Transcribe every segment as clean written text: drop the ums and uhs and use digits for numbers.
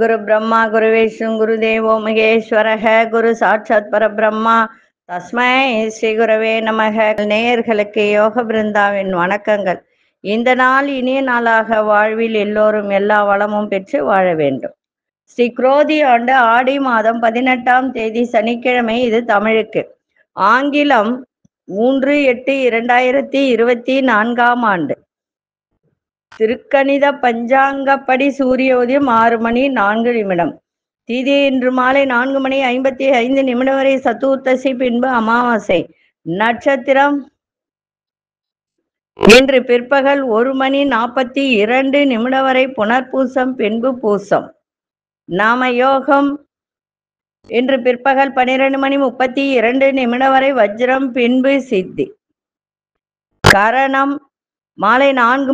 குரு பிரம்மா குரு விஷ்ணு குரு தேவோ மகேஸ்வரக குரு சாட்சாத் பரபிரம்மா தஸ்மை ஸ்ரீ குரவே நமக. நேயர்களுக்கு யோக பிருந்தாவின் வணக்கங்கள். இந்த நாள் இனிய நாளாக வாழ்வில் எல்லோரும் எல்லா வளமும் பெற்று வாழ வேண்டும். ஸ்ரீ குரோதி ஆண்டு ஆடி மாதம் 18ஆம் தேதி சனிக்கிழமை. இது தமிழுக்கு. ஆங்கிலம் 3/8/2024 ஆண்டு. திருக்கணித பஞ்சாங்கப்படி சூரிய உதயம் 6:04. திதி இன்று மாலை 4:55 வரை சதுர்த்தசி, பின்பு அமாவாசை. நட்சத்திரம் இன்று பிற்பகல் 1:42 வரை புனர்பூசம், பின்பு பூசம். நாம யோகம் இன்று பிற்பகல் 12:32 வரை வஜ்ரம், பின்பு சித்தி. கரணம் மாலை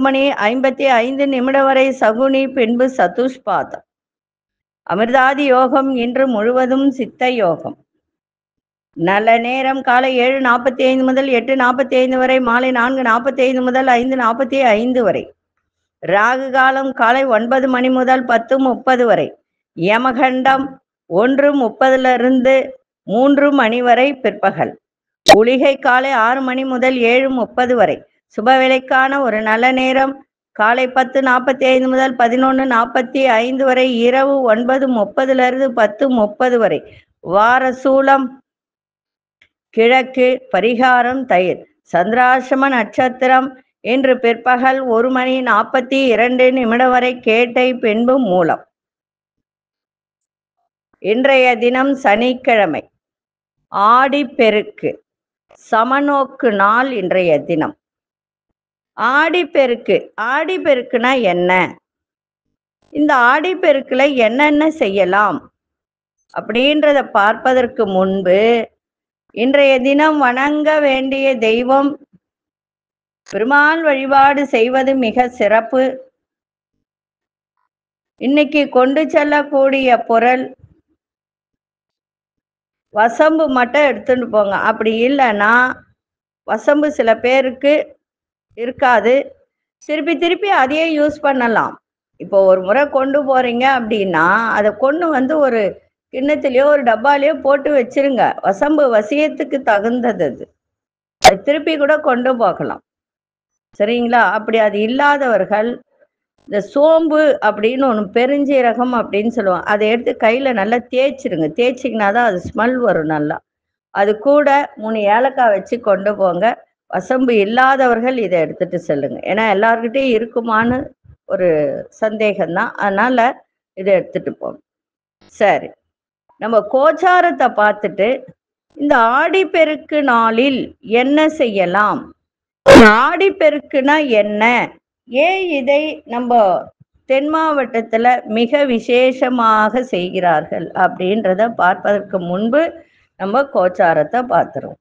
4:55 வரை சகுனி, பின்பு சதுஷ்பாதம். அமிர்தாதி யோகம் இன்று முழுவதும் சித்த யோகம். நல்ல நேரம் காலை 7:45 முதல் 8:45 வரை, மாலை 4:45 முதல் 5:45 வரை. ராகு காலம் காலை 9 மணி முதல் 10:30 வரை. யமகண்டம் 1:30 3 மணி வரை பிற்பகல். குளிகை காலை 6 மணி முதல் 7:30 வரை. சுபவேளைக்கான ஒரு நல்ல நேரம் காலை 10:45 முதல் 11:45 வரை. இரவு 9:30 10:30 வரை. வார சூலம் கிழக்கு. பரிகாரம் தயிர். சந்திராசிரம நட்சத்திரம் இன்று பிற்பகல் 1:42 வரை கேட்டை, பின்பு மூலம். இன்றைய தினம் சனிக்கிழமை. ஆடிப்பெருக்கு சமநோக்கு நாள். இன்றைய தினம் ஆடிப்பெருக்கு. ஆடிப்பெருக்குனா என்ன? இந்த ஆடிப்பெருக்குல என்னென்ன செய்யலாம் அப்படின்றத பார்ப்பதற்கு முன்பு, இன்றைய தினம் வணங்க வேண்டிய தெய்வம், பெருமாள் வழிபாடு செய்வது மிக சிறப்பு. இன்னைக்கு கொண்டு செல்லக்கூடிய பொருள் வசம்பு மட்டும் எடுத்துட்டு போங்க. அப்படி இல்லைன்னா வசம்பு சில பேருக்கு இருக்காது, திருப்பி திருப்பி அதையே யூஸ் பண்ணலாம். இப்போ ஒரு முறை கொண்டு போறீங்க அப்படின்னா அதை கொண்டு வந்து ஒரு கிண்ணத்துலயோ ஒரு டப்பாலையோ போட்டு வச்சிருங்க. வசம்பு வசியத்துக்கு தகுந்தது அது. அது திருப்பி கூட கொண்டு போகலாம். சரிங்களா? அப்படி அது இல்லாதவர்கள் இந்த சோம்பு அப்படின்னு ஒன்று, பெருஞ்சீரகம் அப்படின்னு சொல்லுவாங்க, அதை எடுத்து கையில் நல்லா தேய்ச்சிருங்க. தேய்ச்சிங்கன்னா தான் அது ஸ்மெல் வரும் நல்லா. அது கூட 3 ஏலக்காய் வச்சு கொண்டு போங்க. வசம்பு இல்லாதவர்கள் இதை எடுத்துட்டு செல்லுங்க. ஏன்னா எல்லார்கிட்டையும் இருக்குமான்னு ஒரு சந்தேகம்தான், அதனால இதை எடுத்துட்டு போங்க. சரி, நம்ம கோச்சாரத்தை பார்த்துட்டு இந்த ஆடிப்பெருக்கு நாளில் என்ன செய்யலாம், ஆடிப்பெருக்குனா என்ன, ஏன் இதை நம்ம தென் மாவட்டத்துல மிக விசேஷமாக செய்கிறார்கள் அப்படின்றத பார்ப்பதற்கு முன்பு நம்ம கோச்சாரத்தை பார்த்துருவோம்.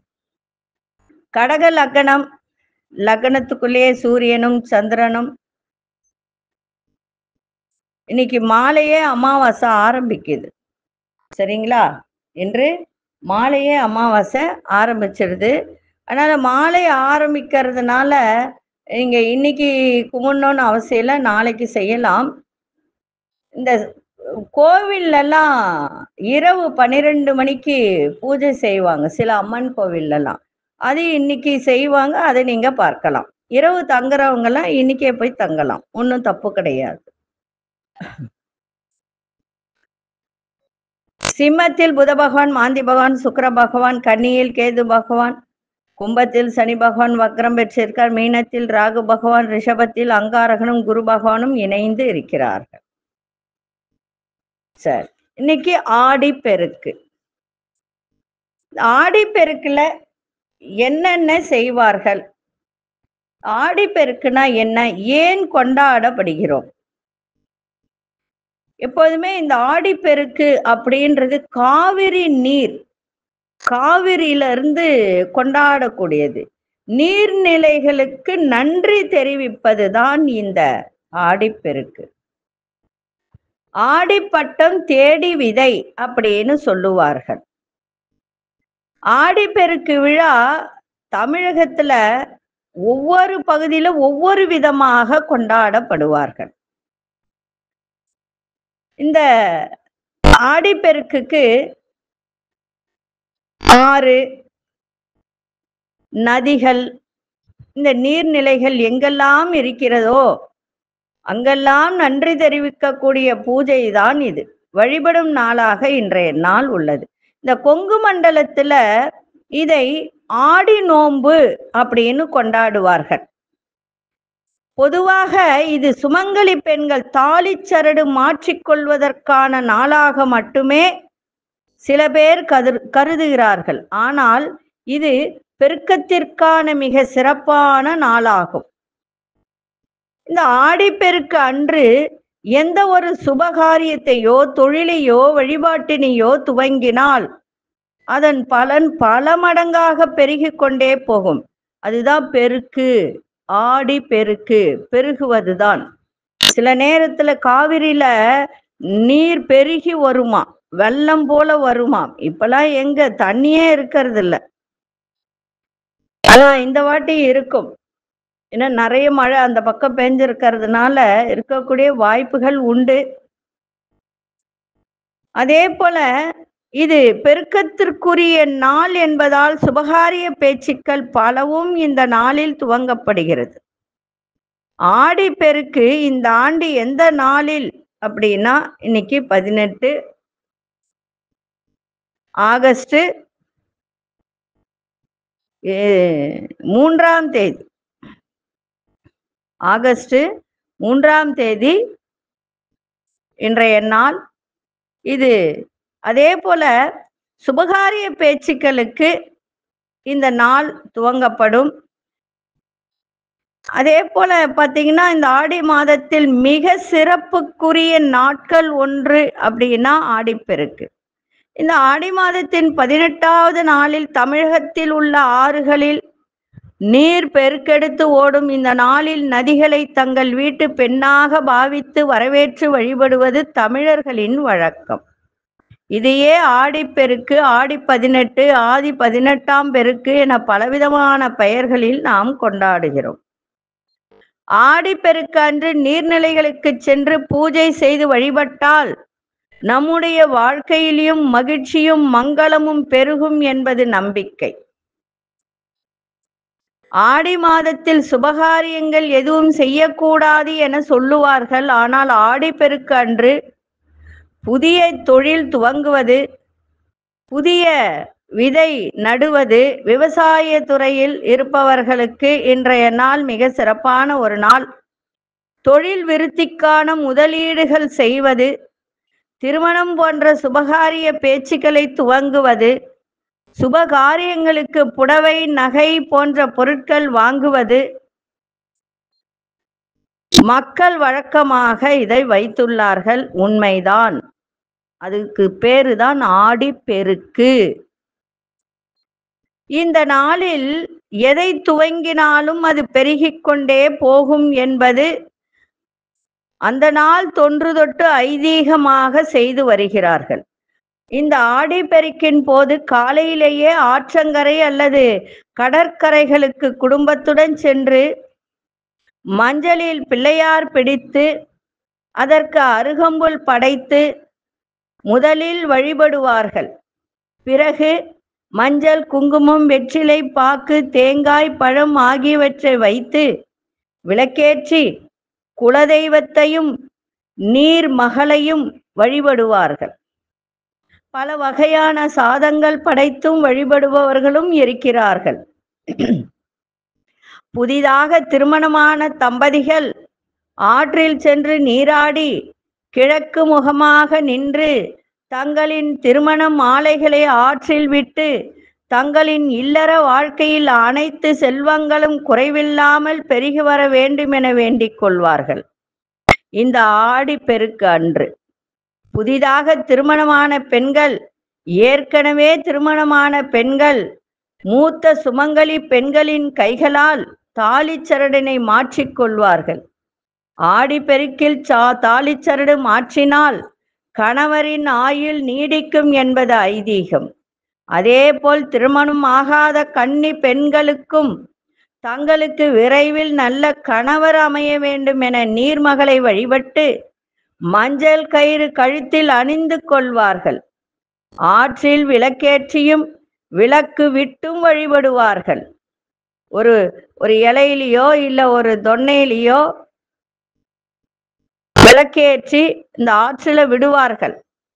கடக லக்னம். லக்னத்துக்குள்ளேயே சூரியனும் சந்திரனும். இன்னைக்கு மாலையே அமாவாசை ஆரம்பிக்குது. சரிங்களா? இன்று மாலையே அமாவாசை ஆரம்பிச்சிருது. அதனால மாலை ஆரம்பிக்கிறதுனால நீங்க இன்னைக்கு கும்பிடணும்னு அவசியம் இல்லை, நாளைக்கு செய்யலாம். இந்த கோவில்லலாம் இரவு 12 மணிக்கு பூஜை செய்வாங்க சில அம்மன் கோவில்லலாம். அது இன்னைக்கு செய்வாங்க, அதை நீங்க பார்க்கலாம். இரவு தங்குறவங்கலாம் இன்னைக்கே போய் தங்கலாம், ஒன்றும் தப்பு கிடையாது. சிம்மத்தில் புத பகவான், மாந்தி பகவான், சுக்கிர பகவான், கன்னியில் கேது பகவான், கும்பத்தில் சனி பகவான் வக்ரம் பெற்றிருக்கார். மீனத்தில் ராகு பகவான், ரிஷபத்தில் அங்காரகனும் குரு பகவானும் இணைந்து இருக்கிறார்கள். சரி, இன்னைக்கு ஆடிப்பெருக்கு. ஆடிப்பெருக்குல என்னென்ன செய்வார்கள், ஆடிப்பெருக்குனா என்ன, ஏன் கொண்டாடப்படுகிறோம்? எப்போதுமே இந்த ஆடிப்பெருக்கு அப்படின்றது காவிரி நீர், காவிரியில இருந்து கொண்டாடக்கூடியது. நீர்நிலைகளுக்கு நன்றி தெரிவிப்பதுதான் இந்த ஆடிப்பெருக்கு. ஆடிப்பட்டம் தேடி விதை அப்படின்னு சொல்லுவார்கள். ஆடிப்பெருக்கு விழா தமிழகத்துல ஒவ்வொரு பகுதியில ஒவ்வொரு விதமாக கொண்டாடப்படுவார்கள். இந்த ஆடிப்பெருக்குக்கு ஆறு, நதிகள், இந்த நீர்நிலைகள் எங்கெல்லாம் இருக்கிறதோ அங்கெல்லாம் நன்றி தெரிவிக்கக்கூடிய பூஜை தான் இது. வழிபடும் நாளாக இன்றைய நாள் உள்ளது. இந்த கொங்கு மண்டலத்துல இதை ஆடி நோன்பு அப்படின்னு கொண்டாடுவார்கள். பொதுவாக இது சுமங்கலி பெண்கள் தாலிச்சரடு மாற்றிக்கொள்வதற்கான நாளாக மட்டுமே சில பேர் கருதுகிறார்கள். ஆனால் இது பெருக்கத்திற்கான மிக சிறப்பான நாளாகும். இந்த ஆடிப்பெருக்கு அன்று எந்த ஒரு சுபகாரியத்தையோ தொழிலையோ வழிபாட்டினையோ துவங்கினால் அதன் பலன் பல மடங்காக பெருகி கொண்டே போகும். அதுதான் பெருக்கு. ஆடி பெருக்கு, பெருகுவதுதான். சில நேரத்துல காவிரியில நீர் பெருகி வருமா, வெள்ளம் போல வருமாம். இப்பெல்லாம் எங்க தண்ணியே இருக்கிறது இல்ல. ஆனா இந்த வாட்டி இருக்கும். ஏன்னா நிறைய மழை அந்த பக்கம் பெஞ்சிருக்கிறதுனால இருக்கக்கூடிய வாய்ப்புகள் உண்டு. அதே போல இது பெருக்கத்திற்குரிய நாள் என்பதால் சுபகாரிய பேச்சுக்கள் பலவும் இந்த நாளில் துவங்கப்படுகிறது. ஆடி பெருக்கு இந்த ஆண்டு எந்த நாளில் அப்படின்னா இன்னைக்கு 18 ஆகஸ்ட் 3ஆம் தேதி. ஆகஸ்ட் 3ஆம் தேதி இன்றைய நாள் இது. அதே போல சுபகாரிய பேச்சுக்களுக்கு இந்த நாள் துவங்கப்படும். அதே போல பார்த்தீங்கன்னா இந்த ஆடி மாதத்தில் மிக சிறப்புக்குரிய நாட்கள் ஒன்று அப்படின்னா ஆடிப்பெருக்கு. இந்த ஆடி மாதத்தின் 18வது நாளில் தமிழகத்தில் உள்ள ஆறுகளில் நீர் பெருக்கெடுத்து ஓடும். இந்த நாளில் நதிகளை தங்கள் வீட்டு பெண்ணாக பாவித்து வரவேற்று வழிபடுவது தமிழர்களின் வழக்கம். இதையே ஆடிப்பெருக்கு, ஆடி 18, ஆதி 18ஆம் பெருக்கு என பலவிதமான பெயர்களில் நாம் கொண்டாடுகிறோம். ஆடிப்பெருக்கு அன்று நீர்நிலைகளுக்கு சென்று பூஜை செய்து வழிபட்டால் நம்முடைய வாழ்க்கையிலும் மகிழ்ச்சியும் மங்களமும் பெருகும் என்பது நம்பிக்கை. ஆடி மாதத்தில் சுபகாரியங்கள் எதுவும் செய்யக்கூடாது என சொல்லுவார்கள். ஆனால் ஆடிப்பெருக்கு அன்று புதிய தொழில் துவங்குவது, புதிய விதை நடுவது, விவசாய துறையில் இருப்பவர்களுக்கு இன்றைய நாள் மிக சிறப்பான ஒரு நாள். தொழில் விருத்திக்கான முதலீடுகள் செய்வது, திருமணம் போன்ற சுபகாரிய பேச்சுக்களை துவங்குவது, சுபகாரியங்களுக்கு புடவை, நகை போன்ற பொருட்கள் வாங்குவது மக்கள் வழக்கமாக இதை வைத்துள்ளார்கள். உண்மைதான். அதுக்கு பேருதான் ஆடிப்பெருக்கு. இந்த நாளில் எதை துவங்கினாலும் அது பெருகிக் கொண்டே போகும் என்பது அந்த நாள் தொன்று தொட்டு ஐதீகமாக செய்து வருகிறார்கள். இந்த ஆடிப்பெருக்கின் போது காலையிலேயே ஆற்றங்கரை அல்லது கடற்கரைகளுக்கு குடும்பத்துடன் சென்று மஞ்சளில் பிள்ளையார் பிடித்து அதற்கு அருகம்புல் படைத்து முதலில் வழிபடுவார்கள். பிறகு மஞ்சள், குங்குமம், வெற்றிலை, பாக்கு, தேங்காய், பழம் ஆகியவற்றை வைத்து விளக்கேற்றி குலதெய்வத்தையும் நீர் மகளையும் வழிபடுவார்கள். பல வகையான சாதங்கள் படைத்தும் வழிபடுபவர்களும் இருக்கிறார்கள். புதிதாக திருமணமான தம்பதிகள் ஆற்றில் சென்று நீராடி கிழக்கு முகமாக நின்று தங்களின் திருமண மாலைகளை ஆற்றில் விட்டு தங்களின் இல்லற வாழ்க்கையில் அனைத்து செல்வங்களும் குறைவில்லாமல் பெருகி வர வேண்டும் என வேண்டிக் கொள்வார்கள். இந்த ஆடிப்பெருக்கு அன்று புதிதாக திருமணமான பெண்கள், ஏற்கனவே திருமணமான பெண்கள், மூத்த சுமங்கலி பெண்களின் கைகளால் தாலிச்சரடினை மாற்றிக்கொள்வார்கள். ஆடிப்பெருக்கில் தாலிச்சரடு மாற்றினால் கணவரின் ஆயுள் நீடிக்கும் என்பது ஐதீகம். அதேபோல் திருமணம் ஆகாத கன்னி பெண்களுக்கும் தங்களுக்கு விரைவில் நல்ல கணவர் அமைய வேண்டும் என நீர்மகளை வழிபட்டு மஞ்சள் கயிறு கழுத்தில் அணிந்து கொள்வார்கள். ஆற்றில் விளக்கேற்றியும் விளக்கு விட்டும் வழிபடுவார்கள். ஒரு ஒரு இலையிலையோ இல்ல ஒரு தொன்னையிலையோ விளக்கேற்றி இந்த ஆற்றில விடுவார்கள்.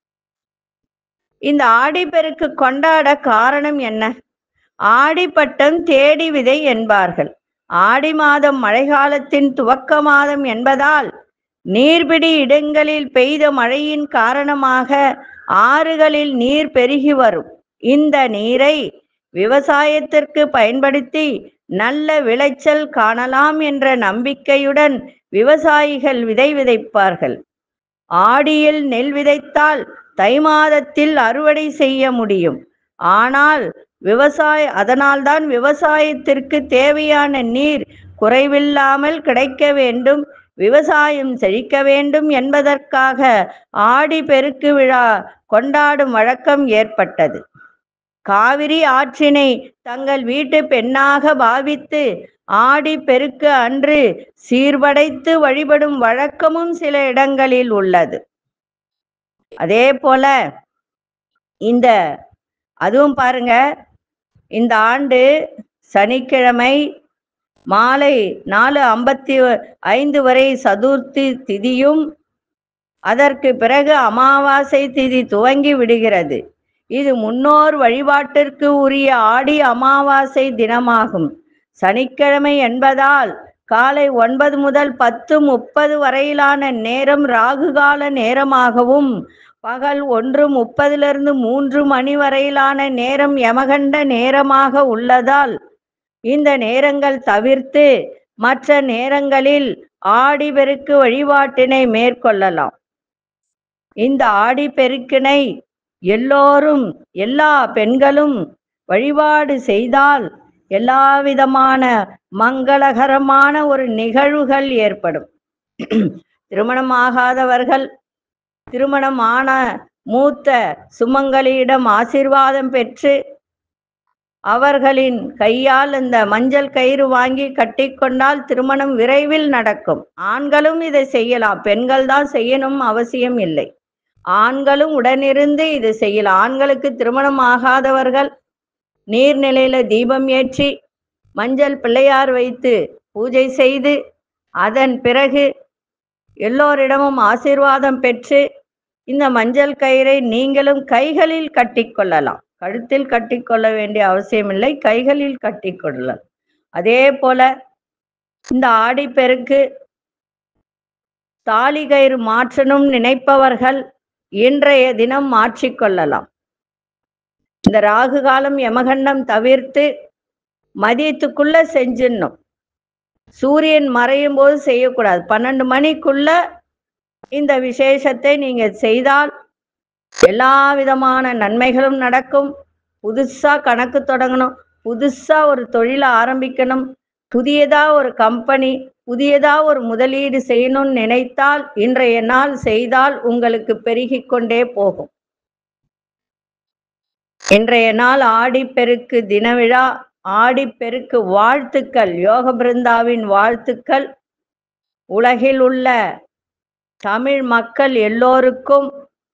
இந்த ஆடிப்பெருக்கு கொண்டாட காரணம் என்ன? ஆடிப்பட்டம் தேடி விதை என்பார்கள். ஆடி மாதம் மழைக்காலத்தின் துவக்க மாதம் என்பதால் நீர்பிடி இடங்களில் பெய்த மழையின் காரணமாக ஆறுகளில் நீர் பெருகி வரும். இந்த நீரை விவசாயத்திற்கு பயன்படுத்தி நல்ல விளைச்சல் காணலாம் என்ற நம்பிக்கையுடன் விவசாயிகள் விதை விதைப்பார்கள். ஆடியில் நெல் விதைத்தால் தை மாதத்தில் அறுவடை செய்ய முடியும். ஆனால் அதனால்தான் விவசாயத்திற்கு தேவையான நீர் குறைவில்லாமல் கிடைக்க வேண்டும், விவசாயம் செழிக்க வேண்டும் என்பதற்காக ஆடி பெருக்கு விழா கொண்டாடும் வழக்கம் ஏற்பட்டது. காவிரி ஆற்றினை தங்கள் வீட்டு பெண்ணாக பாவித்து ஆடி பெருக்கு அன்று சீர்படைத்து வழிபடும் வழக்கமும் சில இடங்களில் உள்ளது. அதே போல அதுவும் பாருங்க, இந்த ஆண்டு சனிக்கிழமை மாலை 4:55 வரை சதுர்த்தி திதியும் அதற்கு பிறகு அமாவாசை திதி துவங்கி விடுகிறது. இது முன்னோர் வழிபாட்டிற்கு உரிய ஆடி அமாவாசை தினமாகும். சனிக்கிழமை என்பதால் காலை 9 முதல் 10:30 வரையிலான நேரம் ராகுகால நேரமாகவும் பகல் 1:30 3 மணி வரையிலான நேரம் யமகண்ட நேரமாக உள்ளதால் இந்த நேரங்கள் தவிர்த்து மற்ற நேரங்களில் ஆடிப்பெருக்கு வழிபாட்டினை மேற்கொள்ளலாம். இந்த ஆடிப்பெருக்கினை எல்லா பெண்களும் வழிபாடு செய்தால் எல்லாவிதமான மங்களகரமான ஒரு நிகழ்வுகள் ஏற்படும். திருமணமாகாதவர்கள் திருமணமான மூத்த சுமங்கலியிடம் ஆசீர்வாதம் பெற்று அவர்களின் கையால் இந்த மஞ்சள் கயிறு வாங்கி கட்டிக்கொண்டால் திருமணம் விரைவில் நடக்கும். ஆண்களும் இதை செய்யலாம், பெண்கள் தான் செய்யணும் அவசியம் இல்லை. ஆண்களும் உடனிருந்து இது செய்யலாம். ஆண்களுக்கு திருமணம் ஆகாதவர்கள் நீர்நிலையில தீபம் ஏற்றி மஞ்சள் பிள்ளையார் வைத்து பூஜை செய்து அதன் பிறகு எல்லோரிடமும் ஆசீர்வாதம் பெற்று இந்த மஞ்சள் கயிறை நீங்களும் கைகளில் கட்டிக்கொள்ளலாம். கழுத்தில் கட்டிக்கொள்ள வேண்டிய அவசியமில்லை, கைகளில் கட்டிக்கொள்ளலாம். அதே போல இந்த ஆடிப்பெருக்கு தாலி கயிறு மாற்றணும் நினைப்பவர்கள் இன்றைய தினம் மாற்றிக்கொள்ளலாம். இந்த ராகு காலம் யமகண்டம் தவிர்த்து மதியத்துக்குள்ள செஞ்சிடணும். சூரியன் மறையும் போது செய்யக்கூடாது. 12 மணிக்குள்ள இந்த விசேஷத்தை நீங்க செய்தால் எல்லா விதமான நன்மைகளும் நடக்கும். புதுசா கணக்கு தொடங்கணும், புதுசா ஒரு தொழிலை ஆரம்பிக்கணும், புதியதா ஒரு கம்பெனி, புதியதா ஒரு முதலீடு செய்யணும்னு நினைத்தால் இன்றைய நாள் செய்தால் உங்களுக்கு பெருகிக் கொண்டே போகும். இன்றைய நாள் ஆடிப்பெருக்கு தினவிழா. ஆடிப்பெருக்கு வாழ்த்துக்கள், யோக பிருந்தாவின் வாழ்த்துக்கள். உலகில் உள்ள தமிழ் மக்கள் எல்லோருக்கும்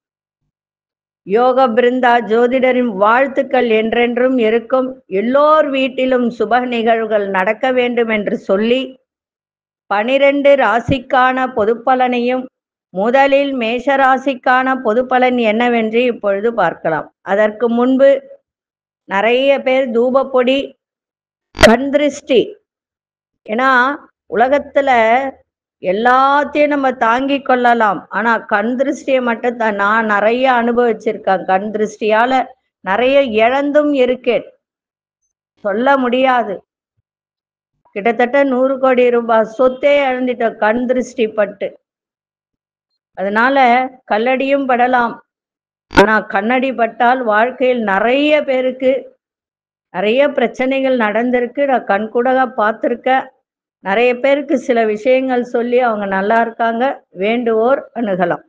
யோக பிருந்தா ஜோதிடரின் வாழ்த்துக்கள் என்றென்றும் இருக்கும். எல்லோர் வீட்டிலும் சுப நிகழ்வுகள் நடக்க வேண்டும் என்று சொல்லி 12 ராசிக்கான பொதுப்பலனையும் முதலில் மேஷராசிக்கான பொதுப்பலன் என்னவென்று இப்பொழுது பார்க்கலாம். அதற்கு முன்பு நிறைய பேர் தூபப்பொடி, கண் திருஷ்டி, ஏன்னா உலகத்துல எல்லாத்தையும் நம்ம தாங்கி கொள்ளலாம், ஆனா கண் திருஷ்டியை மட்டும் தான் நான் நிறைய அனுபவிச்சிருக்கேன். கண் திருஷ்டியால நிறைய இழந்தும் இருக்கேன், சொல்ல முடியாது. கிட்டத்தட்ட 100 கோடி ரூபாய் சொத்தே இழந்துட்டோம் கண் திருஷ்டி பட்டு. அதனால கல்லடியும் படலாம், ஆனா கண்ணடி பட்டால் வாழ்க்கையில் நிறைய பேருக்கு நிறைய பிரச்சனைகள் நடந்திருக்கு. நான் கண்கூடாக பார்த்துருக்கேன். நிறைய பேருக்கு சில விஷயங்கள் சொல்லி அவங்க நல்லா இருக்காங்க. வேண்டுவோர் அணுகலாம்.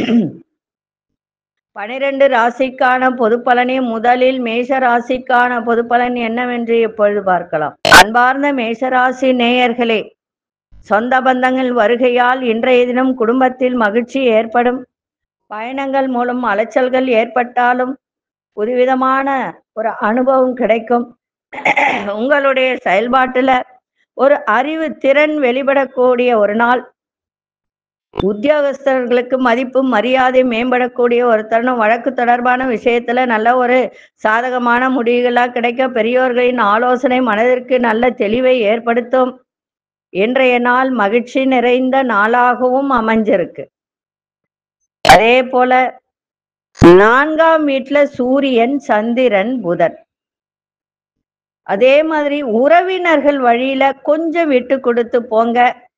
12 ராசிக்கான பொதுப்பலனை முதலில் மேஷ ராசிக்கான பொதுப்பலன் என்னவென்று இப்பொழுது பார்க்கலாம். அன்பார்ந்த மேஷராசி நேயர்களே, சொந்த பந்தங்கள் வருகையால் இன்றைய தினம் குடும்பத்தில் மகிழ்ச்சி ஏற்படும். பயணங்கள் மூலம் அலைச்சல்கள் ஏற்பட்டாலும் புதுவிதமான ஒரு அனுபவம் கிடைக்கும். உங்களுடைய செயல்பாட்டுல ஒரு அறிவு திறன் வெளிப்படக்கூடிய ஒரு நாள். உத்தியோகஸ்தர்களுக்கு மதிப்பு மரியாதை மேம்படக்கூடிய ஒரு தருணம். வழக்கு தொடர்பான விஷயத்துல நல்ல ஒரு சாதகமான முடிவுகளா கிடைக்க பெரியோர்களின் ஆலோசனை மனதிற்கு நல்ல தெளிவை ஏற்படுத்தும். இன்றைய நாள் மகிழ்ச்சி நிறைந்த நாளாகவும் அமைஞ்சிருக்கு. அதே போல 4ஆம் வீட்டுல சூரியன், சந்திரன், புதன். அதே மாதிரி உறவினர்கள் வழியில கொஞ்சம் விட்டு கொடுத்து போங்க.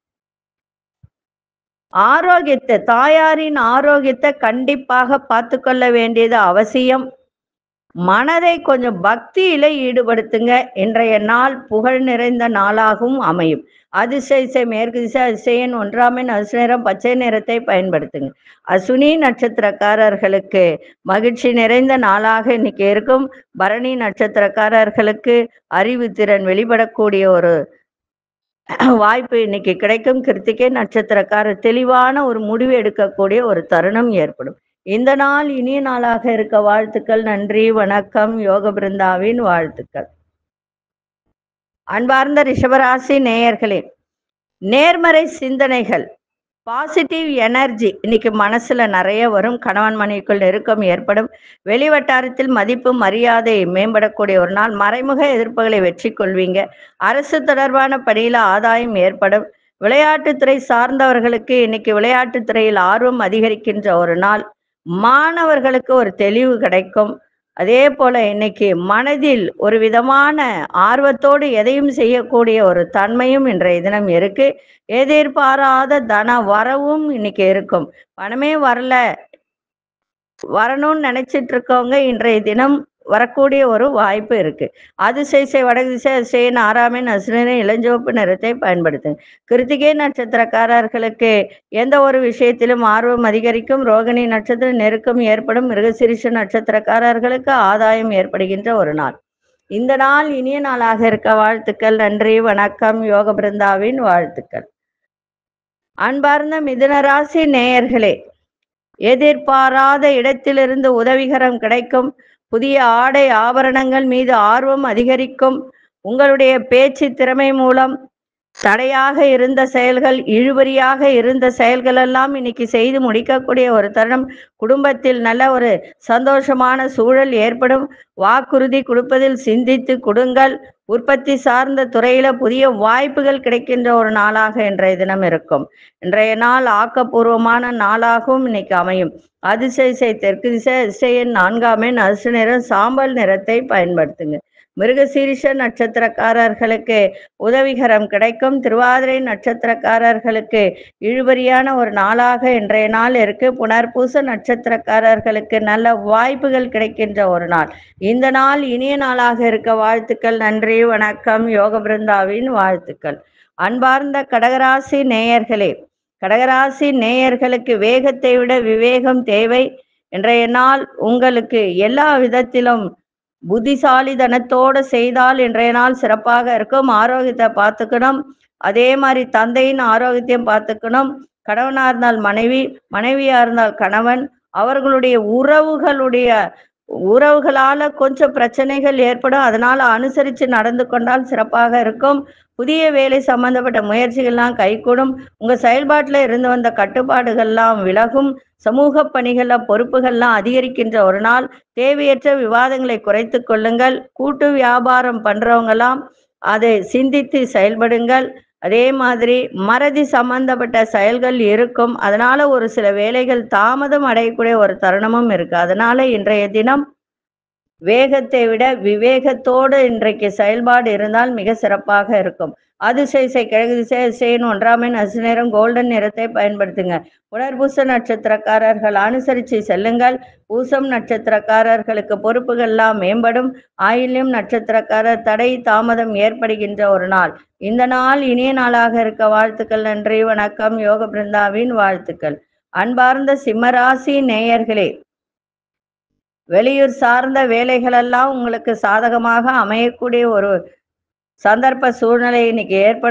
ஆரோக்கியத்தை, தாயாரின் ஆரோக்கியத்தை கண்டிப்பாக பார்த்து கொள்ள வேண்டியது அவசியம். மனதை கொஞ்சம் பக்தியில ஈடுபடுத்துங்க. இன்றைய நாள் புகழ் நிறைந்த நாளாகவும் அமையும். அதிசய மேற்கு திசை அதிசயன் 1ஆம் எண் அதிர்ஷ்டம் பச்சை நிறத்தை பயன்படுத்துங்க. அசுனி நட்சத்திரக்காரர்களுக்கு மகிழ்ச்சி நிறைந்த நாளாக இன்னைக்கு இருக்கும். பரணி நட்சத்திரக்காரர்களுக்கு அறிவு திறன் வெளிப்படக்கூடிய ஒரு வாய்ப்பு இன்னைக்கு கிடைக்கும். கிருத்திகை நட்சத்திரக்காரர் தெளிவான ஒரு முடிவு எடுக்கக்கூடிய ஒரு தருணம் ஏற்படும். இந்த நாள் இனிய நாளாக இருக்க வாழ்த்துக்கள். நன்றி, வணக்கம். யோக பிருந்தாவின் வாழ்த்துக்கள். அன்பார்ந்த ரிஷபராசி நேயர்களே, நேர்மறை சிந்தனைகள், பாசிட்டிவ் எனர்ஜி இன்னைக்கு மனசுல நிறைய வரும். கணவன் மனைவிக்குள் நெருக்கம் ஏற்படும். வெளிவட்டாரத்தில் மதிப்பு மரியாதை மேம்படக்கூடிய ஒரு நாள். மறைமுக எதிர்ப்புகளை வெற்றி கொள்வீங்க. அரசு தொடர்பான பணியில ஆதாயம் ஏற்படும். விளையாட்டுத்துறை சார்ந்தவர்களுக்கு இன்னைக்கு விளையாட்டுத்துறையில் ஆர்வம் அதிகரிக்கின்ற ஒரு நாள். மாணவர்களுக்கு ஒரு தெளிவு கிடைக்கும். அதே போல இன்னைக்கு மனதில் ஒரு விதமான ஆர்வத்தோடு எதையும் செய்யக்கூடிய ஒரு தன்மையும் இன்றைய தினம் இருக்கு. எதிர்பாராத தன வரவும் இன்னைக்கு இருக்கும். பணமே வரணும்னு நினைச்சிட்டு இருக்கவங்க இன்றைய தினம் வரக்கூடிய ஒரு வாய்ப்பு இருக்கு. அதிசய வடக்கு திசை அதிசயன் 6ஆம் எண் அசுரன் இளஞ்சிவப்பு நிறத்தை பயன்படுத்துங்க. கிருத்திகை நட்சத்திரக்காரர்களுக்கு எந்த ஒரு விஷயத்திலும் ஆர்வம் அதிகரிக்கும். ரோகிணி நட்சத்திர நெருக்கம் ஏற்படும். மிருகசீரிஷ நட்சத்திரக்காரர்களுக்கு ஆதாயம் ஏற்படுகின்ற ஒரு நாள். இந்த நாள் இனிய நாளாக இருக்க வாழ்த்துக்கள். நன்றி, வணக்கம். யோக பிருந்தாவின் வாழ்த்துக்கள். அன்பார்ந்த மிதுனராசி நேயர்களே, எதிர்பாராத இடத்திலிருந்து உதவிகரம் கிடைக்கும். புதிய ஆடை ஆபரணங்கள் மீது ஆர்வம் அதிகரிக்கும். உங்களுடைய பேச்சு திறமை மூலம் தடையாக இருந்த செயல்கள், இழுபறியாக இருந்த செயல்கள் எல்லாம் இன்னைக்கு செய்து முடிக்கக்கூடிய ஒரு தருணம். குடும்பத்தில் நல்ல ஒரு சந்தோஷமான சூழல் ஏற்படும். வாக்குறுதி கொடுப்பதில் சிந்தித்து கொடுங்கள். உற்பத்தி சார்ந்த துறையில புதிய வாய்ப்புகள் கிடைக்கின்ற ஒரு நாளாக இன்றைய தினம் இருக்கும். இன்றைய நாள் ஆக்கப்பூர்வமான நாளாகவும் இன்னைக்கு அமையும். அதிசய தெற்கு திசை அதிசயன் 4ஆம் எண் அதிர்ஷ்ட நிறம் சாம்பல் நிறத்தை பயன்படுத்துங்க. மிருகசீரிஷ நட்சத்திரக்காரர்களுக்கு உதவிகரம் கிடைக்கும். திருவாதிரை நட்சத்திரக்காரர்களுக்கு இழுபறியான ஒரு நாளாக இன்றைய நாள் இருக்கு. புனர்பூச நட்சத்திரக்காரர்களுக்கு நல்ல வாய்ப்புகள் கிடைக்கின்ற ஒரு நாள். இந்த நாள் இனிய நாளாக இருக்க வாழ்த்துக்கள். நன்றி, வணக்கம். யோக பிருந்தாவின் வாழ்த்துக்கள். அன்பார்ந்த கடகராசி நேயர்களே, கடகராசி நேயர்களுக்கு வேகத்தை விட விவேகம் தேவை. இன்றைய நாள் உங்களுக்கு எல்லா விதத்திலும் புத்திசாலித்தனத்தோடு செய்தால் இன்றைய நாள் சிறப்பாக இருக்கும். ஆரோக்கியத்தை பார்த்துக்கணும். அதே மாதிரி தந்தையின் ஆரோக்கியத்தையும் பார்த்துக்கணும். கணவனா இருந்தால் மனைவி, மனைவியா இருந்தால் கணவன், அவர்களுடைய உறவுகளால கொஞ்சம் பிரச்சனைகள் ஏற்படும். அதனால அனுசரித்து நடந்து கொண்டால் சிறப்பாக இருக்கும். புதிய வேலை சம்பந்தப்பட்ட முயற்சிகள்லாம் கைகூடும். உங்க செயல்பாட்டில் இருந்து வந்த கட்டுப்பாடுகள்லாம் விலகும். சமூக பணிகள்ல பொறுப்புகள்லாம் அதிகரிக்கின்ற ஒரு நாள். தேவையற்ற விவாதங்களை குறைத்து கொள்ளுங்கள். கூட்டு வியாபாரம் பண்றவங்கலாம் அதை சிந்தித்து செயல்படுங்கள். அதே மாதிரி மறதி சம்பந்தப்பட்ட செயல்கள் இருக்கும். அதனால ஒரு சில வேலைகள் தாமதம் அடையக்கூடிய ஒரு தருணமும் இருக்கு. அதனால இன்றைய தினம் வேகத்தை விட விவேகத்தோடு இன்றைக்கு செயல்பாடு இருந்தால் மிக சிறப்பாக இருக்கும். அதிசய கிழக்கு திசை அதிசயன் 1ஆம் எண் அசுநேரம் கோல்டன் நிறத்தை பயன்படுத்துங்க. புனர்பூச நட்சத்திரக்காரர்கள் அனுசரித்து செல்லுங்கள். பூசம் நட்சத்திரக்காரர்களுக்கு பொறுப்புகள்லாம் மேம்படும். ஆயில்யம் நட்சத்திரக்காரர் தடை தாமதம் ஏற்படுகின்ற ஒரு நாள். இந்த நாள் இனிய நாளாக இருக்க வாழ்த்துக்கள். நன்றி, வணக்கம். யோக பிருந்தாவின் வாழ்த்துக்கள். அன்பார்ந்த சிம்மராசி நேயர்களே, வெளியூர் சார்ந்த வேலைகளெல்லாம் உங்களுக்கு சாதகமாக அமையக்கூடிய ஒரு சந்தர்ப்ப சூழ்நிலை இன்னைக்கு ஏற்படும்.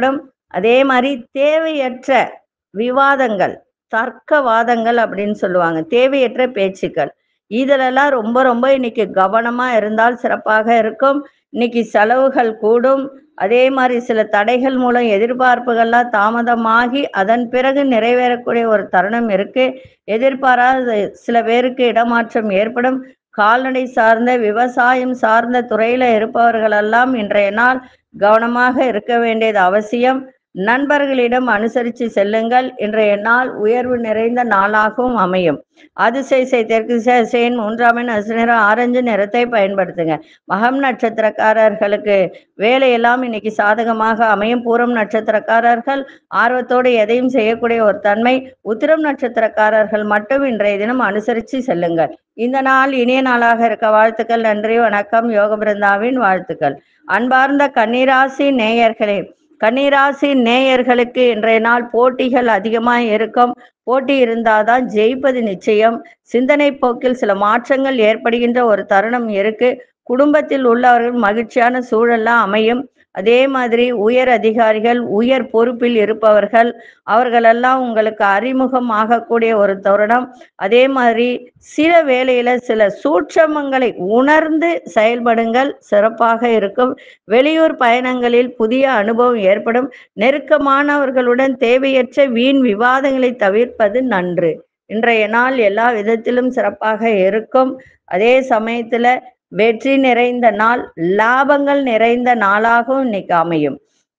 அதே மாதிரி தேவையற்ற விவாதங்கள், தர்க்கவாதங்கள் அப்படின்னு சொல்லுவாங்க, தேவையற்ற பேச்சுக்கள், இதிலெல்லாம் ரொம்ப ரொம்ப இன்னைக்கு கவனமா இருந்தால் சிறப்பாக இருக்கும். இன்னைக்கு செலவுகள் கூடும். அதே மாதிரி சில தடைகள் மூலம் எதிர்பார்ப்புகள்லாம் தாமதமாகி அதன் பிறகு நிறைவேறக்கூடிய ஒரு தருணம் இருக்கு. எதிர்பாராத சில பேருக்கு இடமாற்றம் ஏற்படும். கால்நடை சார்ந்த, விவசாயம் சார்ந்த துறையில இருப்பவர்களெல்லாம் இன்றைய நாள் கவனமாக இருக்க வேண்டியது அவசியம். நண்பர்களிடம் அனுசரித்து செல்லுங்கள். இன்றைய நாள் உயர்வு நிறைந்த நாளாகவும் அமையும். அதிசய தெற்கு திசையின் 3ஆம் எண் நிறம் ஆரஞ்சு நிறத்தை பயன்படுத்துங்க. மகம் நட்சத்திரக்காரர்களுக்கு வேலையெல்லாம் இன்னைக்கு சாதகமாக அமையும். பூரம் நட்சத்திரக்காரர்கள் ஆர்வத்தோடு எதையும் செய்யக்கூடிய ஒரு தன்மை. உத்திரம் நட்சத்திரக்காரர்கள் மட்டும் இன்றைய தினம் அனுசரித்து செல்லுங்கள். இந்த நாள் இனிய நாளாக இருக்க வாழ்த்துக்கள். நன்றி, வணக்கம். யோக பிருந்தாவின் வாழ்த்துக்கள். அன்பார்ந்த கன்னிராசி நேயர்களே, கன்னிராசி நேயர்களுக்கு இன்றைய நாள் போட்டிகள் அதிகமாக இருக்கும். போட்டி இருந்தாதான் ஜெயிப்பது நிச்சயம். சிந்தனை போக்கில் சில மாற்றங்கள் ஏற்படுகின்ற ஒரு தருணம் இருக்கு. குடும்பத்தில் உள்ளவர்கள் மகிழ்ச்சியான சூழல்லாம் அமையும். அதே மாதிரி உயர் அதிகாரிகள், உயர் பொறுப்பில் இருப்பவர்கள், அவர்களெல்லாம் உங்களுக்கு அறிமுகம் ஆகக்கூடிய ஒரு தருணம். அதே மாதிரி சில வேளையில சில சூட்சமங்களை உணர்ந்து செயல்படுங்கள், சிறப்பாக இருக்கும். வெளியூர் பயணங்களில் புதிய அனுபவம் ஏற்படும். நெருக்கமானவர்களுடன் தேவையற்ற வீண் விவாதங்களை தவிர்ப்பது நன்று. இன்றைய நாள் எல்லா விதத்திலும் சிறப்பாக இருக்கும். அதே சமயத்துல வெற்றி நிறைந்த நாள், லாபங்கள் நிறைந்த நாளாகவும் இன்னைக்கு அமையும்.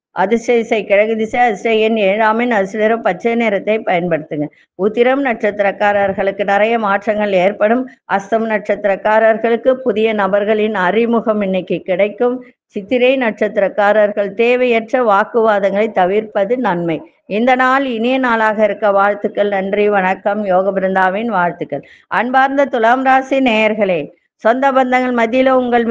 அதிசய கிழக்கு திசை, அதிசய எண் 7ஆம் எண் நிறம் பச்சை நிறத்தை பயன்படுத்துங்க. உத்திரம் நட்சத்திரக்காரர்களுக்கு நிறைய மாற்றங்கள் ஏற்படும். அஸ்தம் நட்சத்திரக்காரர்களுக்கு புதிய நபர்களின் அறிமுகம் இன்னைக்கு கிடைக்கும். சித்திரை நட்சத்திரக்காரர்கள் தேவையற்ற வாக்குவாதங்களை தவிர்ப்பது நன்மை. இந்த நாள் இனிய நாளாக இருக்க வாழ்த்துக்கள். நன்றி, வணக்கம். யோக பிருந்தாவின் வாழ்த்துக்கள். அன்பார்ந்த துலாம் ராசி நேயர்களே, சொந்த பந்தங்கள் மத்தியில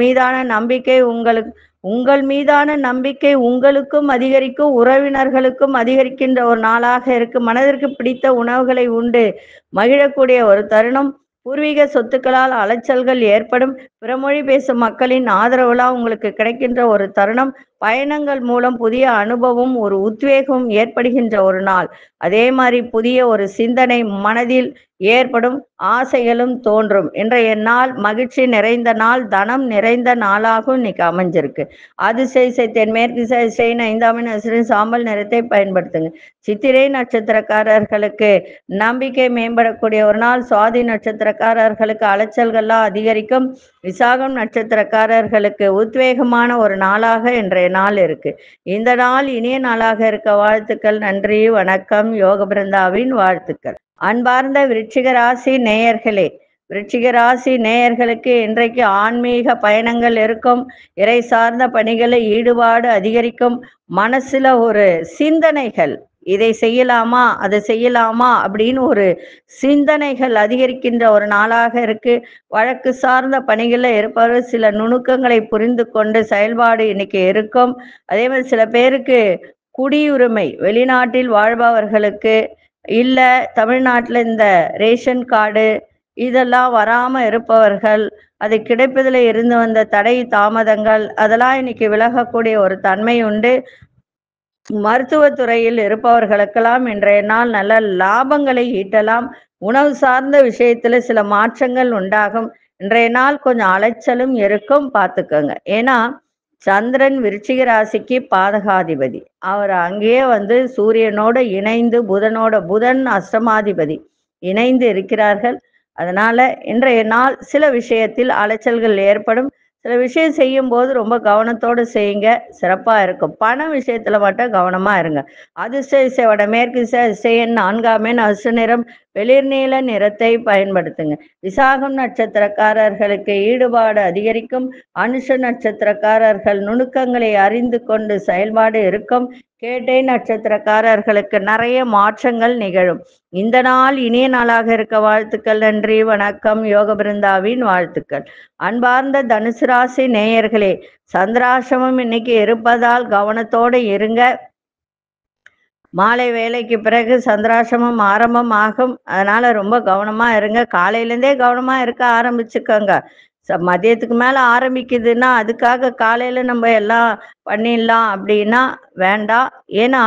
உங்கள் மீதான நம்பிக்கை உங்களுக்கும் அதிகரிக்கும், உறவினர்களுக்கும் அதிகரிக்கின்ற ஒரு நாளாக இருக்கு. மனதிற்கு பிடித்த உணவுகளை உண்டு மகிழக்கூடிய ஒரு தருணம். பூர்வீக சொத்துக்களால் அலைச்சல்கள் ஏற்படும். பிறமொழி பேசும் மக்களின் ஆதரவுலாம் உங்களுக்கு கிடைக்கின்ற ஒரு தருணம். பயணங்கள் மூலம் புதிய அனுபவம், ஒரு உத்வேகம் ஏற்படுகின்ற ஒரு நாள். அதே மாதிரி புதிய ஒரு சிந்தனை மனதில் ஏற்படும், ஆசைகளும் தோன்றும். இன்றைய நாள் மகிழ்ச்சி நிறைந்த நாள், தனம் நிறைந்த நாளாகவும் இன்னைக்கு அமைஞ்சிருக்கு. அதிசய தென்மேற்கு திசையின் 5ஆம் எண் சாம்பல் நிறத்தை பயன்படுத்துங்க. சித்திரை நட்சத்திரக்காரர்களுக்கு நம்பிக்கை மேம்படக்கூடிய ஒரு நாள். சுவாதி நட்சத்திரக்காரர்களுக்கு அலைச்சல்கள்லாம் அதிகரிக்கும். விசாகம் நட்சத்திரக்காரர்களுக்கு உத்வேகமான ஒரு நாளாக இன்றைய நாள் இருக்கு. இந்த நாள் இனிய நாளாக இருக்க வாழ்த்துக்கள். நன்றி, வணக்கம். யோக பிருந்தாவின் வாழ்த்துக்கள். அன்பார்ந்த விருச்சிக ராசி நேயர்களே, விருச்சிக ராசி நேயர்களுக்கு இன்றைக்கு ஆன்மீக பயணங்கள் இருக்கும். இறை சார்ந்த பணிகளில் ஈடுபாடு அதிகரிக்கும். மனசுல ஒரு சிந்தனைகள், இதை செய்யலாமா அதை செய்யலாமா அப்படின்னு ஒரு சிந்தனைகள் அதிகரிக்கின்ற ஒரு நாளாக இருக்கு. வழக்கு சார்ந்த பணிகளில் இருப்பவர்கள் சில நுணுக்கங்களை புரிந்து கொண்டு செயல்பாடு இன்னைக்கு இருக்கும். அதே மாதிரி சில பேருக்கு குடியுரிமை, வெளிநாட்டில் வாழ்பவர்களுக்கு இல்ல தமிழ்நாட்டில் இந்த ரேஷன் கார்டு இதெல்லாம் வராம இருப்பவர்கள், அது கிடைப்பதில் இருந்து வந்த தடை தாமதங்கள் அதெல்லாம் இன்னைக்கு விலகக்கூடிய ஒரு தன்மை உண்டு. மருத்துவத்துறையில் இருப்பவர்களுக்கெல்லாம் இன்றைய நாள் நல்ல லாபங்களை ஈட்டலாம். உணவு சார்ந்த விஷயத்துல சில மாற்றங்கள் உண்டாகும். இன்றைய நாள் கொஞ்சம் அலைச்சலும் இருக்கும், பார்த்துக்கோங்க. ஏன்னா சந்திரன் விருச்சிக ராசிக்கு பாதகாதிபதி, அவர் அங்கேயே சூரியனோட இணைந்து புதன் அஷ்டமாதிபதி இணைந்து இருக்கிறார்கள். அதனால இன்றைய நாள் சில விஷயத்தில் அலைச்சல்கள் ஏற்படும். சில விஷயம் செய்யும் போது ரொம்ப கவனத்தோடு செய்யுங்க, சிறப்பா இருக்கும். பண விஷயத்துல மட்டும் கவனமா இருங்க. அதிர்ஷ்ட வடமேற்கு திசை 4ஆம் எண் நிறம் வெளிர் நீல நிறத்தை பயன்படுத்துங்க. விசாகம் நட்சத்திரக்காரர்களுக்கு ஈடுபாடு அதிகரிக்கும். அனுஷ நட்சத்திரக்காரர்கள் நுணுக்கங்களை அறிந்து கொண்டு செயல்பாடு இருக்கும். கேட்டை நட்சத்திரக்காரர்களுக்கு நிறைய மாற்றங்கள் நிகழும். இந்த நாள் இனிய நாளாக இருக்க வாழ்த்துக்கள். நன்றி, வணக்கம். யோக பிருந்தாவின் வாழ்த்துக்கள். அன்பார்ந்த தனுசு ராசி நேயர்களே, சந்திராசிரமம் இன்னைக்கு இருப்பதால் கவனத்தோடு இருங்க. மாலை வேலைக்கு பிறகு சந்திராசிரமம் ஆரம்பம் ஆகும். அதனால ரொம்ப கவனமா இருங்க. காலையிலேருந்தே கவனமா இருக்க ஆரம்பிச்சுக்கோங்க. மதியத்துக்கு மேல ஆரம்பிக்குதுன்னா அதுக்காக காலையில நம்ம எல்லாம் பண்ணிடலாம் அப்படின்னா வேண்டாம். ஏன்னா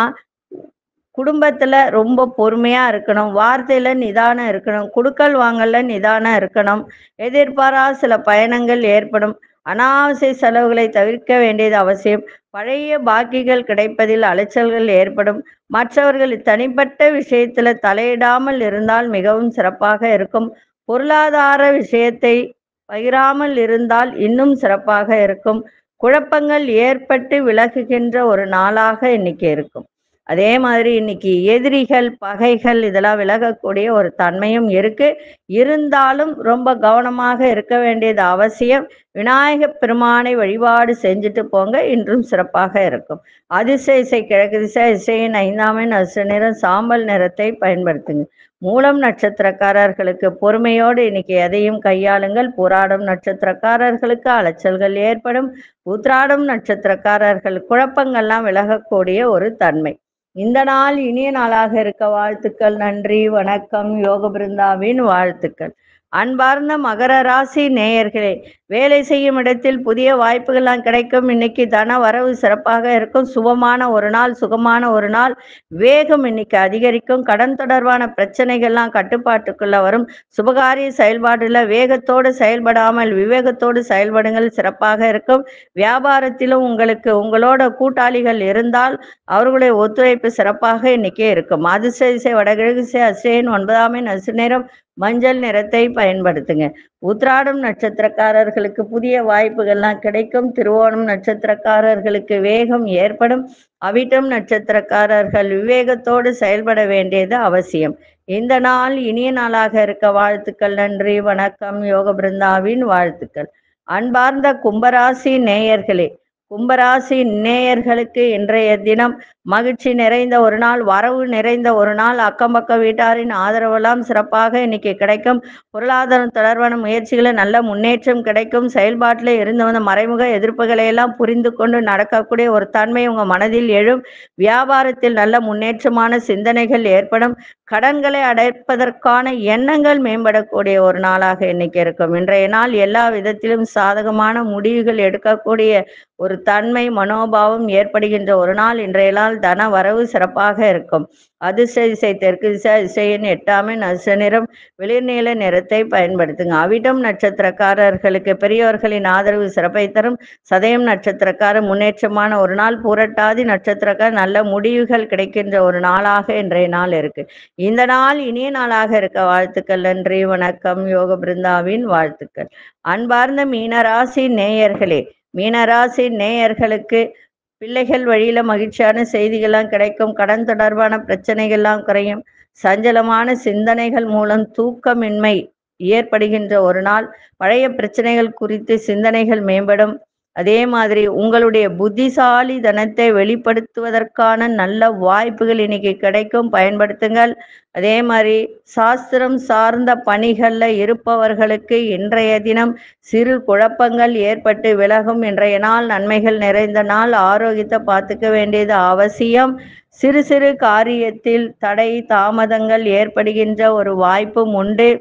குடும்பத்துல ரொம்ப பொறுமையா இருக்கணும். வார்த்தையில நிதானம் இருக்கணும். குடுக்கல் வாங்கல்ல நிதானம் இருக்கணும். எதிர்பாராத சில பயணங்கள் ஏற்படும். அனாவசிய செலவுகளை தவிர்க்க வேண்டியது அவசியம். பழைய பாக்கிகள் கிடைப்பதில் அலைச்சல்கள் ஏற்படும். மற்றவர்கள் தனிப்பட்ட விஷயத்துல தலையிடாமல் இருந்தால் மிகவும் சிறப்பாக இருக்கும். பொருளாதார விஷயத்தை பகிராமல் இருந்தால் இன்னும் சிறப்பாக இருக்கும். குழப்பங்கள் ஏற்பட்டு விலகுகின்ற ஒரு நாளாக இன்னைக்கு இருக்கும். அதே மாதிரி இன்னைக்கு எதிரிகள், பகைகள் இதெல்லாம் விலகக்கூடிய ஒரு தன்மையும் இருக்கு. இருந்தாலும் ரொம்ப கவனமாக இருக்க வேண்டியது அவசியம். விநாயகப் பெருமானை வழிபாடு செஞ்சுட்டு போங்க, இன்றும் சிறப்பாக இருக்கும். அதிர்ஷ்ட இசை கிழக்கு திசை, இசையின் 5ஆம் எண் அதிர்ஷ்ட நிறம் சாம்பல் நிறத்தை பயன்படுத்துங்க. மூலம் நட்சத்திரக்காரர்களுக்கு பொறுமையோடு இன்னைக்கு எதையும் கையாளுங்கள். பூராடம் நட்சத்திரக்காரர்களுக்கு அலைச்சல்கள் ஏற்படும். உத்திராடம் நட்சத்திரக்காரர்கள் குழப்பங்கள்லாம் விலகக்கூடிய ஒரு தன்மை. இந்த நாள் இனிய நாளாக இருக்க வாழ்த்துக்கள். நன்றி, வணக்கம். யோக பிருந்தாவின் வாழ்த்துக்கள். அன்பார்ந்த மகர ராசி நேயர்களே, வேலை செய்யும் இடத்தில் புதிய வாய்ப்புகள்லாம் கிடைக்கும். இன்னைக்கு தன வரவு சிறப்பாக இருக்கும். சுபமான ஒரு நாள், சுகமான ஒரு நாள். வேகம் இன்னைக்கு அதிகரிக்கும். கடன் தொடர்பான பிரச்சனைகள்லாம் கட்டுப்பாட்டுக்குள்ள வரும். சுபகாரிய செயல்பாடுல வேகத்தோடு செயல்படாமல் விவேகத்தோடு செயல்படுங்கள், சிறப்பாக இருக்கும். வியாபாரத்திலும் உங்களோட கூட்டாளிகள் இருந்தால் அவர்களுடைய ஒத்துழைப்பு சிறப்பாக இன்னைக்கே இருக்கும். அதிர்ஷ்ட திசை வடகிழக்கு திசை, அதிர்ஷ்ட 9ஆம் எண் அதிர்ஷ்ட நிறம் மஞ்சள் நிறத்தை பயன்படுத்துங்க. உத்திராடம் நட்சத்திரக்காரர்களுக்கு புதிய வாய்ப்புகள்லாம் கிடைக்கும். திருவோணம் நட்சத்திரக்காரர்களுக்கு வேகம் ஏற்படும். அவிட்டம் நட்சத்திரக்காரர்கள் விவேகத்தோடு செயல்பட வேண்டியது அவசியம். இந்த நாள் இனிய நாளாக இருக்க வாழ்த்துக்கள். நன்றி, வணக்கம். யோக பிருந்தாவின் வாழ்த்துக்கள். அன்பார்ந்த கும்பராசி நேயர்களே, கும்பராசி நேயர்களுக்கு இன்றைய தினம் மகிழ்ச்சி நிறைந்த ஒரு நாள், வரவு நிறைந்த ஒரு நாள். அக்கம் பக்கம் வீட்டாரின் ஆதரவெல்லாம் சிறப்பாக இன்னைக்கு கிடைக்கும். பொருளாதாரம் தொடர்பான முயற்சிகளை நல்ல முன்னேற்றம் கிடைக்கும். செயல்பாட்டில் இருந்து வந்த மறைமுக எதிர்ப்புகளை எல்லாம் புரிந்து கொண்டு நடக்கக்கூடிய ஒரு தன்மை உங்க மனதில் எழும். வியாபாரத்தில் நல்ல முன்னேற்றமான சிந்தனைகள் ஏற்படும். கடன்களை அடைப்பதற்கான எண்ணங்கள் மேம்படக்கூடிய ஒரு நாளாக இன்னைக்கு இருக்கும். இன்றைய நாள் எல்லா விதத்திலும் சாதகமான முடிவுகள் எடுக்கக்கூடிய ஒரு தன்மை, மனோபாவம் ஏற்படுகின்ற ஒரு நாள். இன்றைய நாள் தன வரவு சிறப்பாக இருக்கும். அதிர்ஷ்ட திசை தெற்கு திசை, அதிர்ஷ்ட 8ஆம் எண் அதிர்ஷ்ட நிறம் வெளிர்நீல நிறத்தை பயன்படுத்துங்க. அவிட்டம் நட்சத்திரக்காரர்களுக்கு பெரியோர்களின் ஆதரவு சிறப்பை தரும். சதயம் நட்சத்திரக்காரர் முன்னேற்றமான ஒரு நாள். பூரட்டாதி நட்சத்திரக்கார நல்ல முடிவுகள் கிடைக்கின்ற ஒரு நாளாக இன்றைய நாள் இருக்கு. இந்த நாள் இனிய நாளாக இருக்க வாழ்த்துக்கள். நன்றி, வணக்கம். யோக பிருந்தாவின் வாழ்த்துக்கள். அன்பார்ந்த மீனராசி நேயர்களே, மீனராசி நேயர்களுக்கு பிள்ளைகள் வழியில மகிழ்ச்சியான செய்திகள்லாம் கிடைக்கும். கடன் தொடர்பான பிரச்சனைகள்லாம் குறையும். சஞ்சலமான சிந்தனைகள் மூலம் தூக்கமின்மை ஏற்படுகின்ற ஒரு நாள். பழைய பிரச்சனைகள் குறித்து சிந்தனைகள் மேம்படும். அதே மாதிரி உங்களுடைய புத்திசாலி தனத்தை வெளிப்படுத்துவதற்கான நல்ல வாய்ப்புகள் இன்னைக்கு கிடைக்கும், பயன்படுத்துங்கள். அதே மாதிரி சாஸ்திரம் சார்ந்த பணிகள்ல இருப்பவர்களுக்கு இன்றைய தினம் சிறு குழப்பங்கள் ஏற்பட்டு விலகும். இன்றைய நாள் நன்மைகள் நிறைந்த நாள். ஆரோக்கியத்தை பார்த்துக்க வேண்டியது அவசியம். சிறு சிறு காரியத்தில் தடை தாமதங்கள் ஏற்படுகின்ற ஒரு வாய்ப்பும் உண்டு.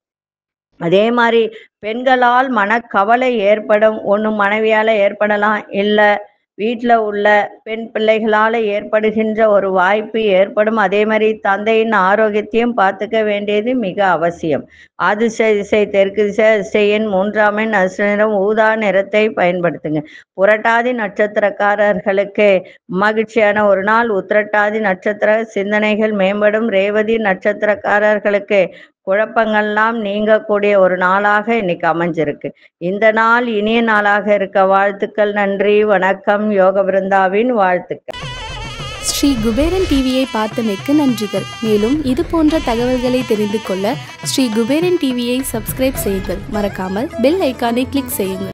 அதே மாதிரி பெண்களால் மனக்கவலை ஏற்படும். ஒன்று மனைவியால் ஏற்படலாம், இல்லை வீட்டில் உள்ள பெண் பிள்ளைகளால் ஏற்படுகின்ற ஒரு வாய்ப்பு ஏற்படும். அதே மாதிரி தந்தையின் ஆரோக்கியத்தையும் பார்த்துக்க வேண்டியது மிக அவசியம். அதிர்ஷ்ட திசை தெற்கு திசை, அதிர்ஷ்ட எண் 3ஆம் எண் அதிர்ஷ்ட நிறம் ஊதா நிறத்தை பயன்படுத்துங்க. புரட்டாதி நட்சத்திரக்காரர்களுக்கு மகிழ்ச்சியான ஒரு நாள். உத்திரட்டாதி நட்சத்திர சிந்தனைகள் மேம்படும். ரேவதி நட்சத்திரக்காரர்களுக்கு குழப்பங்கள்லாம் நீங்கக்கூடிய ஒரு நாளாக இன்னைக்கு அமைஞ்சிருக்கு. இந்த நாள் இனிய நாளாக இருக்க வாழ்த்துக்கள். நன்றி, வணக்கம். யோக பிருந்தாவின் வாழ்த்துக்கள். ஸ்ரீ குபேரன் டிவியை பார்த்தமைக்கு நன்றிகள். மேலும் இது போன்ற தகவல்களை தெரிந்து கொள்ள ஸ்ரீ குபேரன் டிவியை சப்ஸ்கிரைப் செய்யுங்கள். மறக்காமல் பெல் ஐக்கானை கிளிக் செய்யுங்கள்.